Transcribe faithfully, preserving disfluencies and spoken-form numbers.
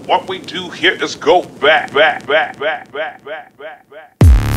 What we do here is go back, back, back, back, back, back, back, back.